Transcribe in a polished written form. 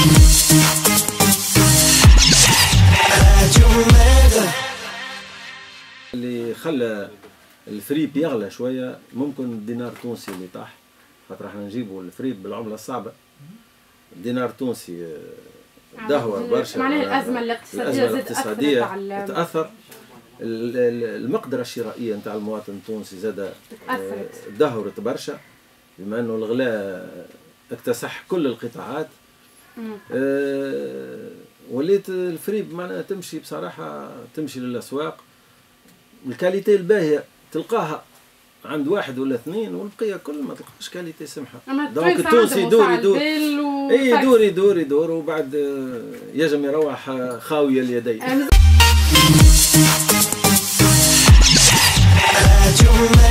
اللي خلى الفريب يغلى شويه ممكن الدينار التونسي اللي طاح، خاطر احنا نجيبوا الفريب بالعمله الصعبه. الدينار التونسي دهور برشا، معناها الازمه الاقتصاديه تاثر. المقدره الشرائيه نتاع المواطن التونسي زاد دهورت برشا، بما انه الغلاء اكتسح كل القطاعات. وليت الفريب معناها تمشي بصراحه، تمشي للاسواق، الكاليتي الباهيه تلقاها عند واحد ولا اثنين، والبقيه كل ما تلقاش كاليتي سمحه. دونك التونسي يدور يدور وبعد يجم يروح خاويه اليدين.